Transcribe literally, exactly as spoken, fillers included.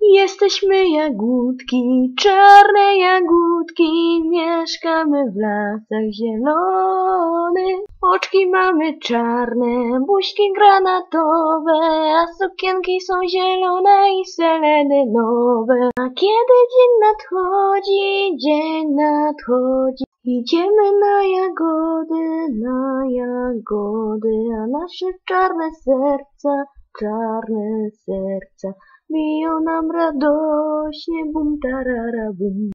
Jesteśmy jagódki, czarne jagódki, mieszkamy w lasach zielonych. Oczki mamy czarne, buźki granatowe, a sukienki są zielone i seledynowe. A kiedy dzień nadchodzi, dzień nadchodzi, idziemy na jagody, na jagody, a nasze czarne serca, czarne serca biją nam radośnie, bum tarara bum.